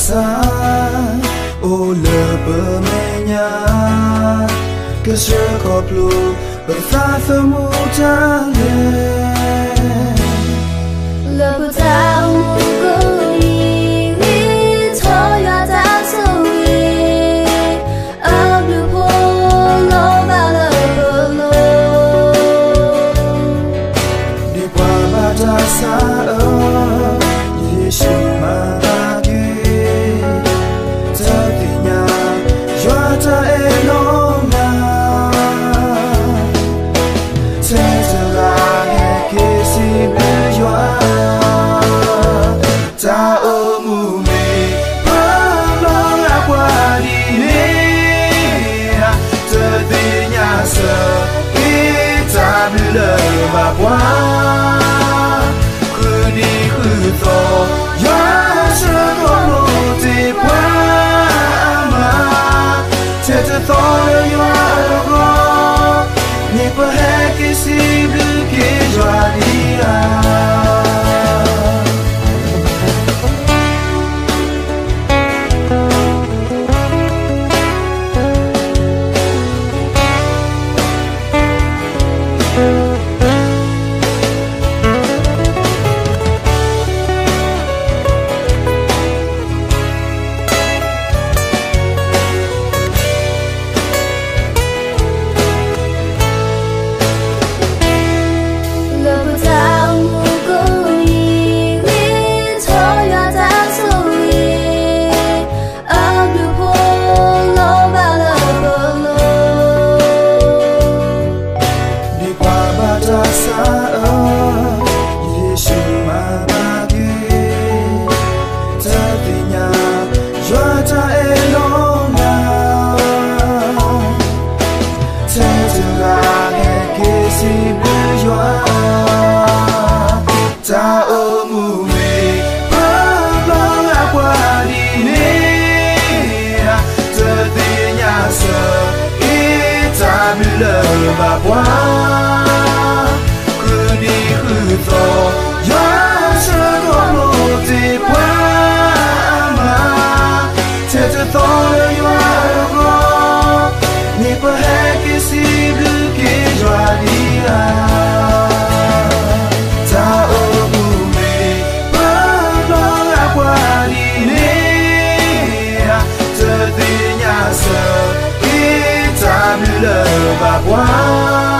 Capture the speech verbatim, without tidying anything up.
ça au le bermenya que je coplo berfata mutale le butao mugo yi toya da soe a blue polo bala polo di qua bata sa Yesu maragi tadinya jota elona Tezela ke si bejoa ta omumi palong aquadine tadinya se kita bila babwa kuni kuto ya sekono te pama tete tole yo algo ni perhati si bluke joadia Yesu maragi tadinya jota elona Tezela ke si bejoa ta omumi palong aquadine tadinya se kita bila babwa ya sekono te pama tete tole yo algo ni perhati si bluke joadia ta omumi palong aquadine tadinya se kita bila babwa